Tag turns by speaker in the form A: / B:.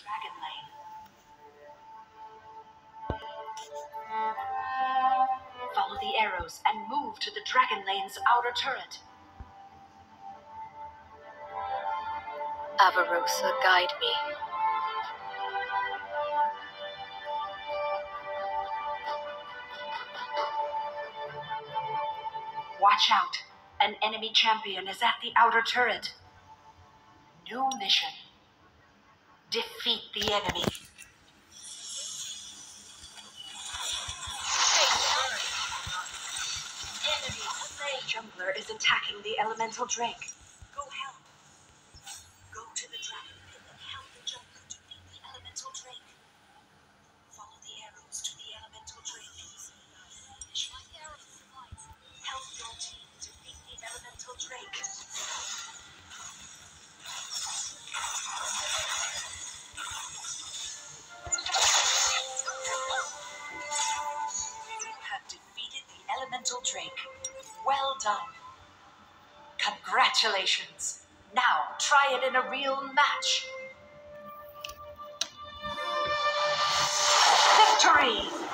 A: Dragon Lane. Follow the arrows and move to the Dragon Lane's outer turret.
B: Avarosa, guide me.
A: Watch out. An enemy champion is at the outer turret. New mission. Defeat the enemy. Jungler is attacking the elemental drake. Go help. Go to the dragon pit and help the jungler defeat the elemental drake. Follow the arrows to the elemental drake. Help your team defeat the elemental drake. You have defeated the elemental drake. Well done. Congratulations. Now try it in a real match. Victory!